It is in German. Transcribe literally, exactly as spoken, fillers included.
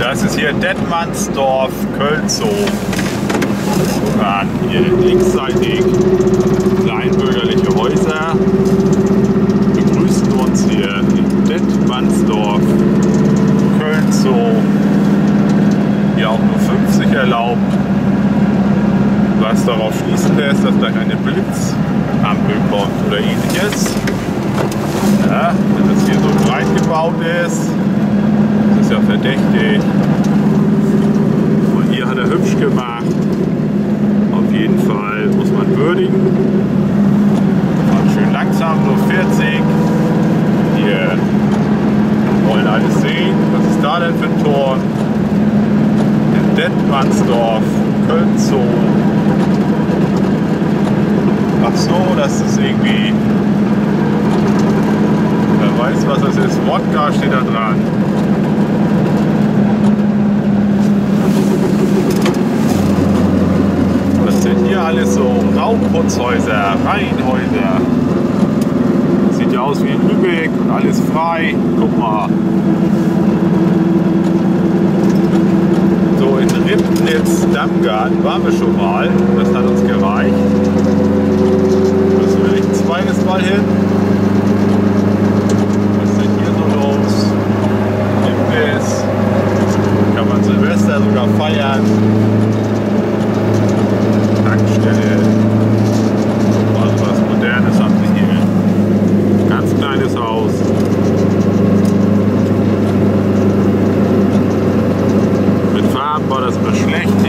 Das ist hier Detmandsdorf, Kölzow. Dann hier linksseitig kleinbürgerliche Häuser begrüßen uns hier in Detmandsdorf, Kölzow. Hier auch nur fünfzig erlaubt, was darauf schließen lässt, dass da keine Blitzampel kommt oder ähnliches. Ja, wenn das hier so breit gebaut ist, das ist ja verdächtig. Und hier hat er hübsch gemacht. Auf jeden Fall muss man würdigen. Und schön langsam, nur vierzig. Hier wollen alles sehen. Was ist da denn für ein Tor? In Detmandsdorf, Kölzow. Ach so, das ist irgendwie. Wer weiß, was das ist. Wodka steht da dran. Was sind hier alles so? Rauputzhäuser, Reihenhäuser. Sieht ja aus wie in Lübeck und alles frei. Guck mal. So in Ribnitz-Dammgarten waren wir schon mal. Das hat uns gereicht. Müssen wir nicht ein zweites Mal hin. Kann man Silvester sogar feiern. Tankstelle. Also was Modernes haben sie hier. Ganz kleines Haus. Mit Farben war das immer schlecht.